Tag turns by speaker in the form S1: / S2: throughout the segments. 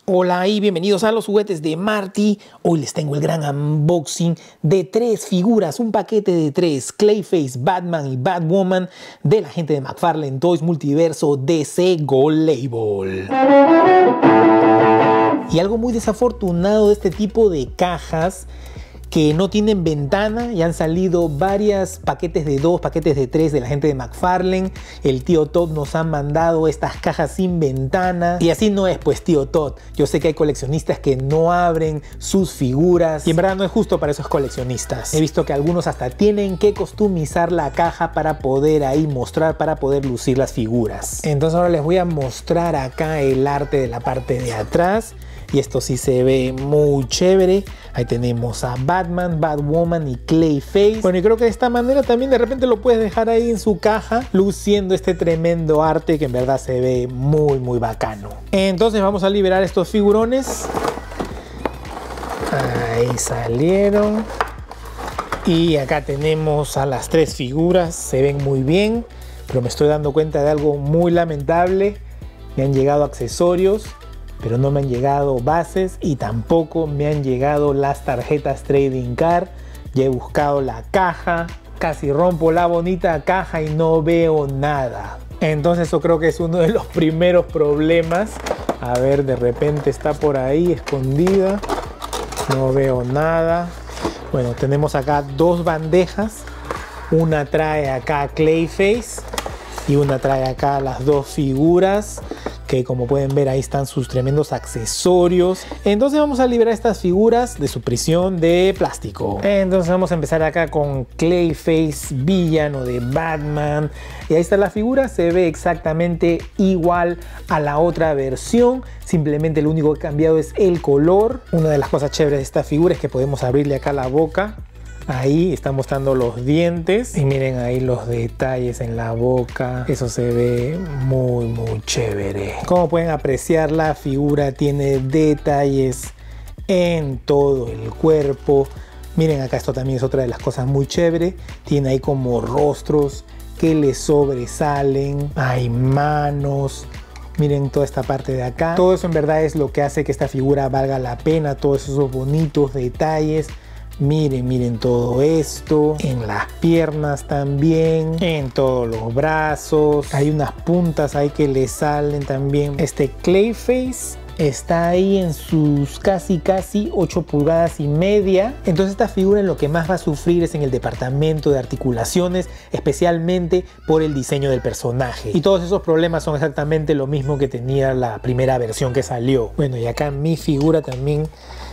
S1: Hola y bienvenidos a los juguetes de Marty. Hoy les tengo el gran unboxing de 3 figuras, un paquete de 3, Clayface, Batman y Batwoman de la gente de McFarlane Toys Multiverso DC Gold Label. Y algo muy desafortunado de este tipo de cajas que no tienen ventana, y han salido varios paquetes de 2, paquetes de 3 de la gente de McFarlane. El tío Todd nos ha mandado estas cajas sin ventana y así no es, pues, tío Todd. Yo sé que hay coleccionistas que no abren sus figuras y en verdad no es justo para esos coleccionistas. He visto que algunos hasta tienen que customizar la caja para poder ahí mostrar, para poder lucir las figuras. Entonces ahora les voy a mostrar acá el arte de la parte de atrás. Y esto sí se ve muy chévere. Ahí tenemos a Batman, Batwoman y Clayface. Bueno, y creo que de esta manera también de repente lo puedes dejar ahí en su caja, luciendo este tremendo arte que en verdad se ve muy bacano. Entonces vamos a liberar estos figurones. Ahí salieron. Y acá tenemos a las 3 figuras. Se ven muy bien, pero me estoy dando cuenta de algo muy lamentable. Me han llegado accesorios, pero no me han llegado bases y tampoco me han llegado las tarjetas Trading Card. Ya he buscado la caja, casi rompo la bonita caja y no veo nada. Entonces eso creo que es uno de los primeros problemas. A ver, de repente está por ahí escondida. No veo nada. Bueno, tenemos acá 2 bandejas. Una trae acá Clayface y una trae acá las 2 figuras, que como pueden ver ahí están sus tremendos accesorios. Entonces vamos a liberar estas figuras de su prisión de plástico. Entonces vamos a empezar acá con Clayface, villano de Batman. Y ahí está la figura, se ve exactamente igual a la otra versión. Simplemente lo único que ha cambiado es el color. Una de las cosas chéveres de esta figura es que podemos abrirle acá la boca. Ahí están mostrando los dientes y miren ahí los detalles en la boca. Eso se ve muy chévere. Como pueden apreciar, la figura tiene detalles en todo el cuerpo. Miren acá, esto también es otra de las cosas muy chévere. Tiene ahí como rostros que le sobresalen. Hay manos. Miren toda esta parte de acá. Todo eso en verdad es lo que hace que esta figura valga la pena. Todos esos bonitos detalles. Miren todo esto, en las piernas también, en todos los brazos. Hay unas puntas ahí que le salen también. Este Clayface está ahí en sus casi 8 pulgadas y media. Entonces esta figura en lo que más va a sufrir es en el departamento de articulaciones, especialmente por el diseño del personaje. Y todos esos problemas son exactamente lo mismo que tenía la primera versión que salió. Bueno, y acá mi figura también,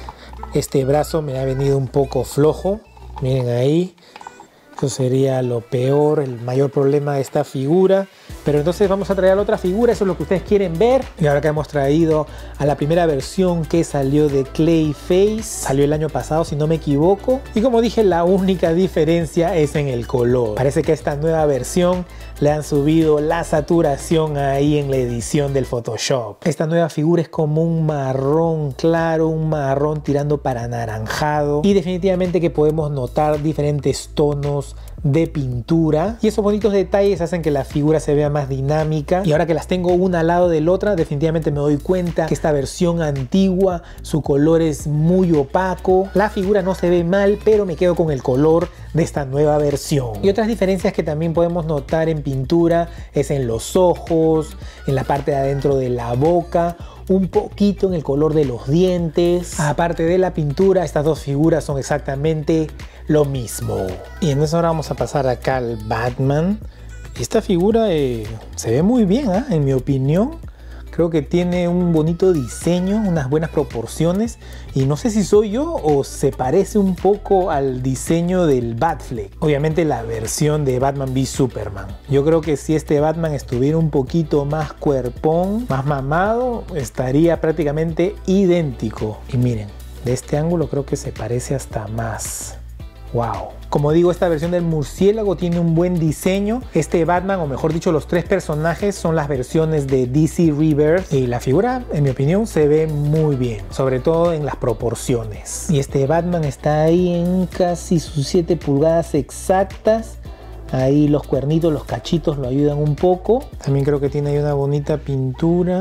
S1: este brazo me ha venido un poco flojo. Miren ahí. Eso sería lo peor, el mayor problema de esta figura. Pero entonces vamos a traer la otra figura, eso es lo que ustedes quieren ver. Y ahora que hemos traído a la primera versión que salió de Clayface, salió el año pasado si no me equivoco. Y como dije, la única diferencia es en el color. Parece que a esta nueva versión le han subido la saturación ahí en la edición del Photoshop. Esta nueva figura es como un marrón claro, un marrón tirando para anaranjado. Y definitivamente que podemos notar diferentes tonos de pintura, y esos bonitos detalles hacen que la figura se vea más dinámica. Y ahora que las tengo una al lado de la otra, definitivamente me doy cuenta que esta versión antigua, su color es muy opaco. La figura no se ve mal, pero me quedo con el color de esta nueva versión. Y otras diferencias que también podemos notar en pintura es en los ojos, en la parte de adentro de la boca, un poquito en el color de los dientes. Aparte de la pintura, estas 2 figuras son exactamente lo mismo. Y entonces ahora vamos a pasar acá al Batman. Esta figura se ve muy bien, en mi opinión. Creo que tiene un bonito diseño, unas buenas proporciones. Y no sé si soy yo o se parece un poco al diseño del Batfleck. Obviamente la versión de Batman v Superman. Yo creo que si este Batman estuviera un poquito más cuerpón, más mamado, estaría prácticamente idéntico. Y miren, de este ángulo creo que se parece hasta más. ¡Wow! Como digo, esta versión del murciélago tiene un buen diseño. Este Batman, o mejor dicho, los 3 personajes son las versiones de DC Rebirth. Y la figura, en mi opinión, se ve muy bien. Sobre todo en las proporciones. Y este Batman está ahí en casi sus 7 pulgadas exactas. Ahí los cuernitos, los cachitos lo ayudan un poco. También creo que tiene ahí una bonita pintura.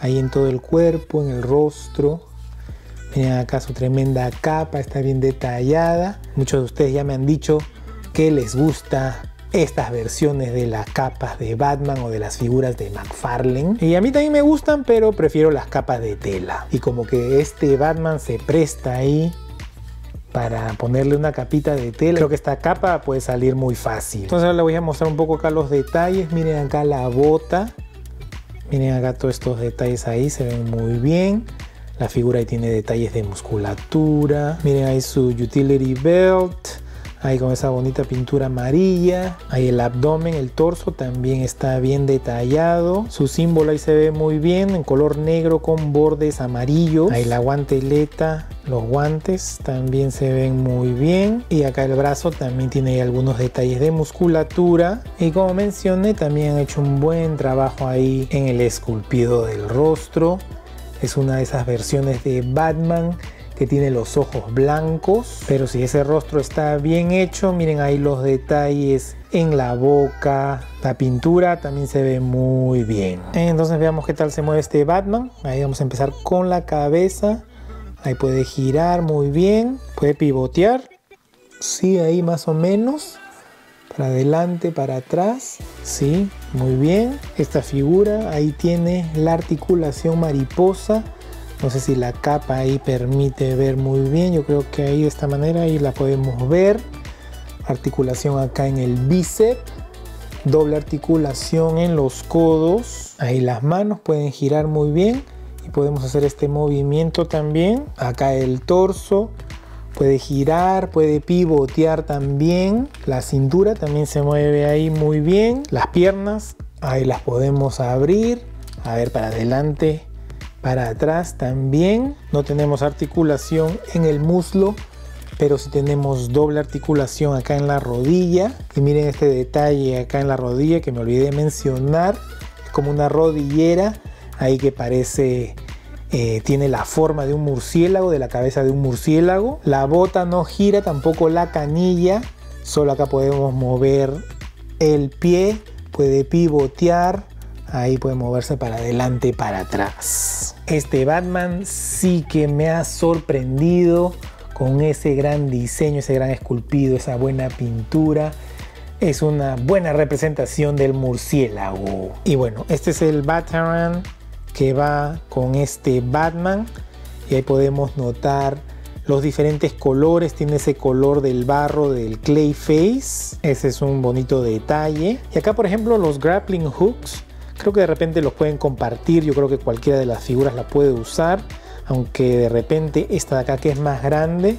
S1: ahí en todo el cuerpo, en el rostro. Miren acá su tremenda capa, está bien detallada. Muchos de ustedes ya me han dicho que les gusta estas versiones de las capas de Batman o de las figuras de McFarlane. Y a mí también me gustan, pero prefiero las capas de tela. Y como que este Batman se presta ahí para ponerle una capita de tela. Creo que esta capa puede salir muy fácil. Entonces ahora les voy a mostrar un poco acá los detalles. Miren acá la bota. Miren acá todos estos detalles ahí, se ven muy bien. La figura ahí tiene detalles de musculatura. Miren ahí su utility belt. Ahí con esa bonita pintura amarilla. Ahí el abdomen, el torso también está bien detallado. Su símbolo ahí se ve muy bien en color negro con bordes amarillos. Ahí la guanteleta, los guantes también se ven muy bien. Y acá el brazo también tiene ahí algunos detalles de musculatura. Y como mencioné, también han hecho un buen trabajo ahí en el esculpido del rostro. Es una de esas versiones de Batman que tiene los ojos blancos, pero si ese rostro está bien hecho, miren ahí los detalles en la boca, la pintura también se ve muy bien. Entonces veamos qué tal se mueve este Batman. Ahí vamos a empezar con la cabeza. Ahí puede girar muy bien, puede pivotear, sí, ahí más o menos, para adelante, para atrás, sí, muy bien. Esta figura ahí tiene la articulación mariposa. No sé si la capa ahí permite ver muy bien. Yo creo que ahí de esta manera ahí la podemos ver. Articulación acá en el bíceps. Doble articulación en los codos. Ahí las manos pueden girar muy bien. Y podemos hacer este movimiento también. Acá el torso. Puede girar, puede pivotear también. La cintura también se mueve ahí muy bien. Las piernas, ahí las podemos abrir. A ver, para adelante. Para atrás también. No tenemos articulación en el muslo, pero sí tenemos doble articulación acá en la rodilla. Y miren este detalle acá en la rodilla que me olvidé mencionar. Es como una rodillera ahí que parece, tiene la forma de un murciélago, de la cabeza de un murciélago. La bota no gira, tampoco la canilla. Solo acá podemos mover el pie, puede pivotear. Ahí puede moverse para adelante y para atrás. Este Batman sí que me ha sorprendido con ese gran diseño, ese gran esculpido, esa buena pintura. Es una buena representación del murciélago. Y bueno, este es el Batarang que va con este Batman. Y ahí podemos notar los diferentes colores. Tiene ese color del barro del Clayface. Ese es un bonito detalle. Y acá, por ejemplo, los grappling hooks. Creo que de repente los pueden compartir. Yo creo que cualquiera de las figuras la puede usar. Aunque de repente esta de acá, que es más grande,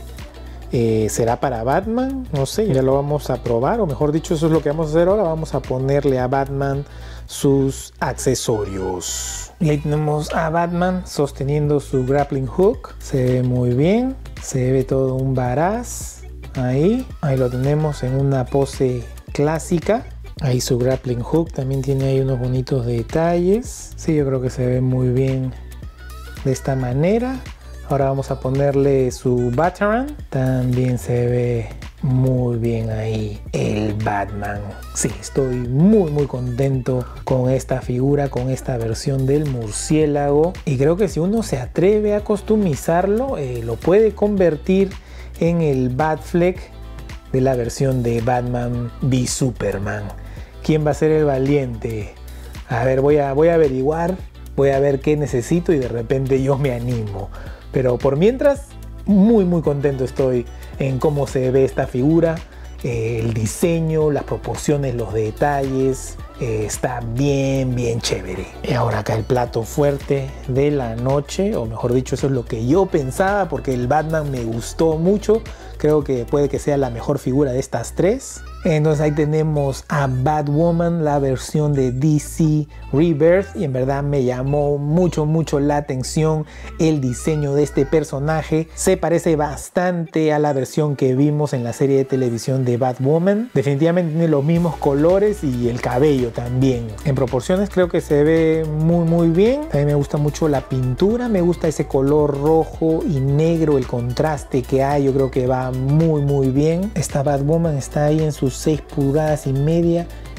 S1: será para Batman. No sé, ya lo vamos a probar. O mejor dicho, eso es lo que vamos a hacer ahora. Vamos a ponerle a Batman sus accesorios. Y ahí tenemos a Batman sosteniendo su grappling hook. Se ve muy bien. Se ve todo un varaz. Ahí lo tenemos en una pose clásica. Ahí su grappling hook también tiene ahí unos bonitos detalles. Sí, yo creo que se ve muy bien de esta manera. Ahora vamos a ponerle su Batarang. También se ve muy bien ahí el Batman. Sí, estoy muy contento con esta figura, con esta versión del murciélago. Y creo que si uno se atreve a customizarlo, lo puede convertir en el Batfleck de la versión de Batman v Superman. ¿Quién va a ser el valiente? A ver, voy a averiguar, voy a ver qué necesito y de repente yo me animo. Pero por mientras, muy contento estoy en cómo se ve esta figura. El diseño, las proporciones, los detalles, está bien chévere. Y ahora acá el plato fuerte de la noche, o mejor dicho, eso es lo que yo pensaba, porque el Batman me gustó mucho. Creo que puede que sea la mejor figura de estas tres. Entonces ahí tenemos a Batwoman, la versión de DC Rebirth, y en verdad me llamó mucho la atención el diseño de este personaje. Se parece bastante a la versión que vimos en la serie de televisión de Batwoman. Definitivamente tiene los mismos colores y el cabello también. En proporciones creo que se ve muy bien. También me gusta mucho la pintura, me gusta ese color rojo y negro, el contraste que hay, yo creo que va muy bien. Esta Batwoman está ahí en sus 6,5 pulgadas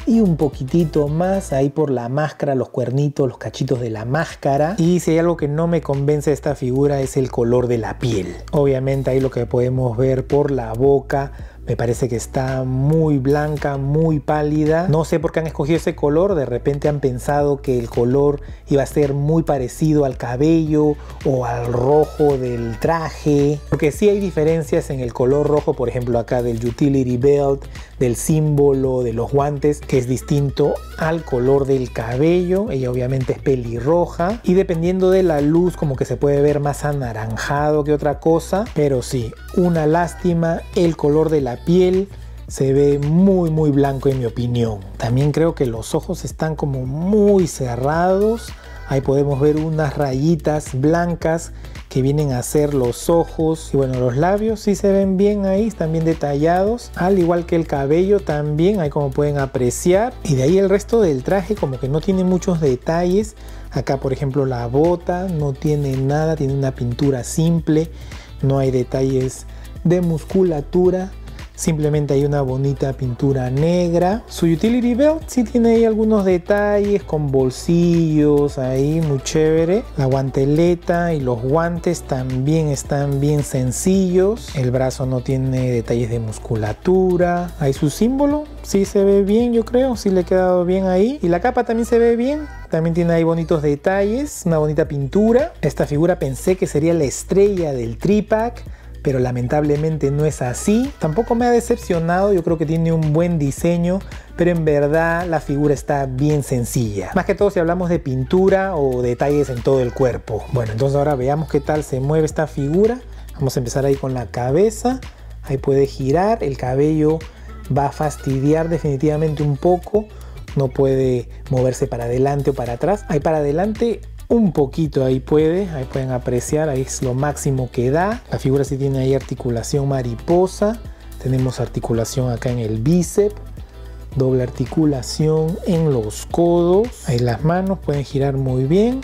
S1: y un poquitito más ahí por la máscara, los cuernitos, los cachitos de la máscara. Y si hay algo que no me convence de esta figura es el color de la piel. Obviamente ahí lo que podemos ver por la boca, me parece que está muy blanca, muy pálida. No sé por qué han escogido ese color. De repente han pensado que el color iba a ser muy parecido al cabello o al rojo del traje. Porque sí hay diferencias en el color rojo, por ejemplo acá del utility belt, del símbolo, de los guantes, que es distinto al color del cabello. Ella obviamente es pelirroja. Y dependiendo de la luz como que se puede ver más anaranjado que otra cosa. Pero sí, una lástima. El color de la piel se ve muy blanco en mi opinión. También creo que los ojos están como muy cerrados. Ahí podemos ver unas rayitas blancas que vienen a ser los ojos. Y bueno, los labios sí se ven bien ahí, están bien detallados. Al igual que el cabello también, ahí como pueden apreciar. Y de ahí el resto del traje como que no tiene muchos detalles. Acá por ejemplo la bota no tiene nada, tiene una pintura simple. No hay detalles de musculatura. Simplemente hay una bonita pintura negra. Su utility belt sí tiene ahí algunos detalles con bolsillos ahí, muy chévere. La guanteleta y los guantes también están bien sencillos. El brazo no tiene detalles de musculatura. Ahí su símbolo sí se ve bien, yo creo, sí le ha quedado bien ahí. Y la capa también se ve bien. También tiene ahí bonitos detalles, una bonita pintura. Esta figura pensé que sería la estrella del 3-pack, pero lamentablemente no es así. Tampoco me ha decepcionado, yo creo que tiene un buen diseño, pero en verdad la figura está bien sencilla. Más que todo si hablamos de pintura o detalles en todo el cuerpo. Bueno, entonces ahora veamos qué tal se mueve esta figura. Vamos a empezar ahí con la cabeza. Ahí puede girar, el cabello va a fastidiar definitivamente un poco. No puede moverse para adelante o para atrás. Ahí para adelante un poquito, ahí pueden apreciar, ahí es lo máximo que da. La figura sí tiene ahí articulación mariposa, tenemos articulación acá en el bíceps, doble articulación en los codos, ahí las manos pueden girar muy bien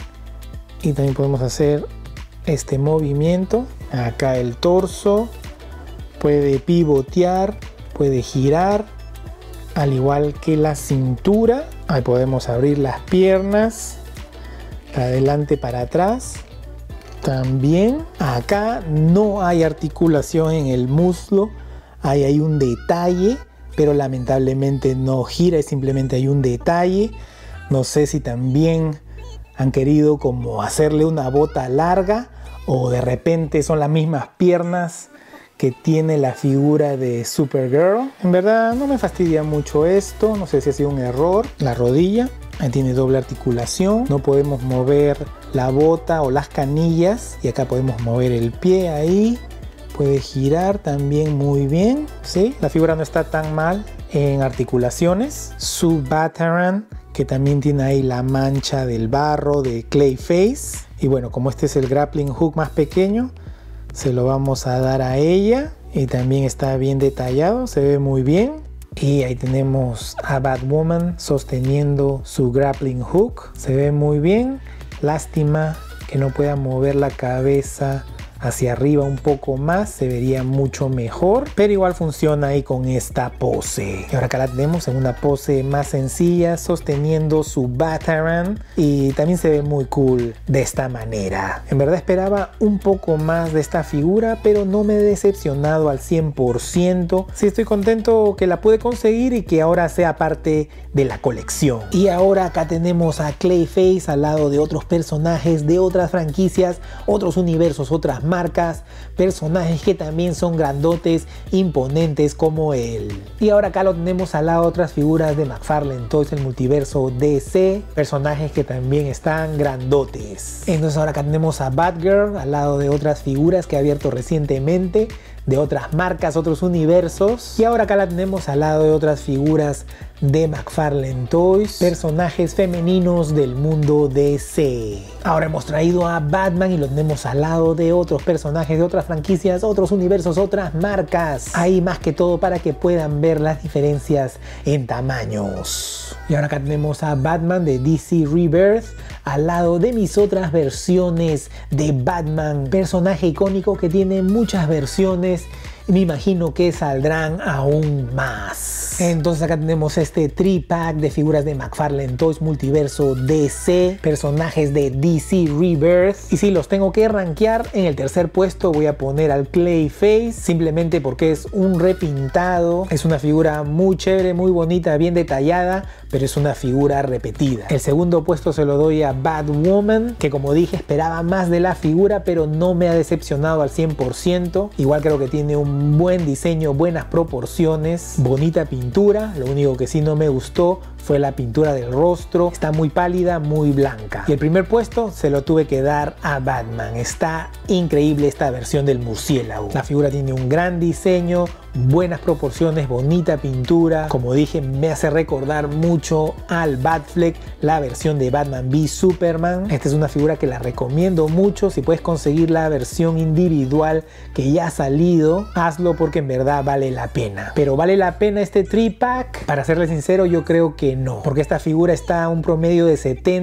S1: y también podemos hacer este movimiento. Acá el torso puede pivotear, puede girar, al igual que la cintura. Ahí podemos abrir las piernas para adelante, para atrás. También acá no hay articulación en el muslo, ahí hay un detalle, pero lamentablemente no gira, simplemente hay un detalle. No sé si también han querido como hacerle una bota larga o de repente son las mismas piernas que tiene la figura de Supergirl. En verdad no me fastidia mucho esto, no sé si ha sido un error. La rodilla, ahí tiene doble articulación, no podemos mover la bota o las canillas y acá podemos mover el pie ahí, puede girar también muy bien, ¿sí? La figura no está tan mal en articulaciones. Su Batarang, que también tiene ahí la mancha del barro de Clayface. Y bueno, como este es el grappling hook más pequeño, se lo vamos a dar a ella y también está bien detallado, se ve muy bien. Y ahí tenemos a Batwoman sosteniendo su grappling hook, se ve muy bien. Lástima que no pueda mover la cabeza hacia arriba un poco más, se vería mucho mejor, pero igual funciona ahí con esta pose. Y ahora acá la tenemos en una pose más sencilla, sosteniendo su Batarang, y también se ve muy cool de esta manera. En verdad esperaba un poco más de esta figura, pero no me he decepcionado al 100%. Sí estoy contento que la pude conseguir y que ahora sea parte de la colección. Y ahora acá tenemos a Clayface al lado de otros personajes de otras franquicias, otros universos, otras marcas, personajes que también son grandotes, imponentes como él. Y ahora acá lo tenemos al lado de otras figuras de McFarlane Toys, el multiverso DC, personajes que también están grandotes. Entonces ahora acá tenemos a Batgirl al lado de otras figuras que ha abierto recientemente, de otras marcas, otros universos. Y ahora acá la tenemos al lado de otras figuras de McFarlane Toys, personajes femeninos del mundo DC. Ahora hemos traído a Batman y lo tenemos al lado de otros personajes de otras franquicias, otros universos, otras marcas. Ahí más que todo para que puedan ver las diferencias en tamaños. Y ahora acá tenemos a Batman de DC Rebirth al lado de mis otras versiones de Batman, personaje icónico que tiene muchas versiones y me imagino que saldrán aún más. Entonces acá tenemos este 3-pack de figuras de McFarlane Toys Multiverso DC, personajes de DC Rebirth. Y si los tengo que rankear, en el tercer puesto voy a poner al Clayface, simplemente porque es un repintado, es una figura muy chévere, muy bonita, bien detallada, pero es una figura repetida. El segundo puesto se lo doy a Batwoman, que como dije esperaba más de la figura, pero no me ha decepcionado al 100%. Igual creo que tiene un buen diseño, buenas proporciones, bonita pintura. Lo único que sí no me gustó fue la pintura del rostro, está muy pálida, muy blanca. Y el primer puesto se lo tuve que dar a Batman. Está increíble esta versión del murciélago. La figura tiene un gran diseño, buenas proporciones, bonita pintura. Como dije, me hace recordar mucho al Batfleck, la versión de Batman v Superman. Esta es una figura que la recomiendo mucho. Si puedes conseguir la versión individual que ya ha salido, hazlo porque en verdad vale la pena. Pero ¿vale la pena este 3-pack? Para serle sincero, yo creo que no, porque esta figura está a un promedio de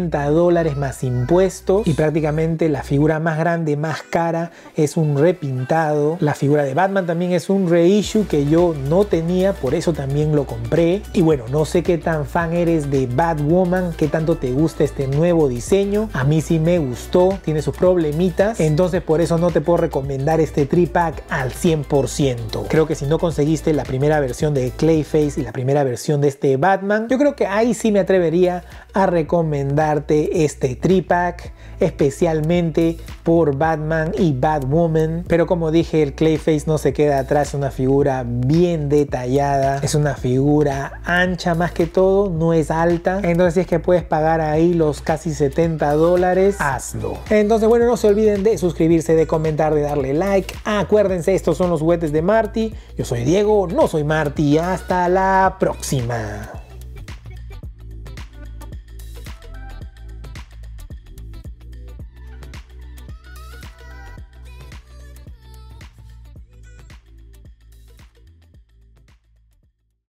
S1: $70 más impuestos y prácticamente la figura más grande, más cara, es un repintado. La figura de Batman también es un reissue que yo no tenía, por eso también lo compré. Y bueno, no sé qué tan fan eres de Batwoman, qué tanto te gusta este nuevo diseño. A mí sí me gustó, tiene sus problemitas, entonces por eso no te puedo recomendar este 3-pack al 100%. Creo que si no conseguiste la primera versión de Clayface y la primera versión de este Batman, yo creo que ahí sí me atrevería a recomendarte este 3-pack, especialmente por Batman y Batwoman. Pero como dije, el Clayface no se queda atrás, es una figura bien detallada, es una figura ancha más que todo, no es alta. Entonces si es que puedes pagar ahí los casi $70, hazlo. Entonces bueno, no se olviden de suscribirse, de comentar, de darle like. Acuérdense, estos son los juguetes de Marty. Yo soy Diego, no soy Marty. Hasta la próxima.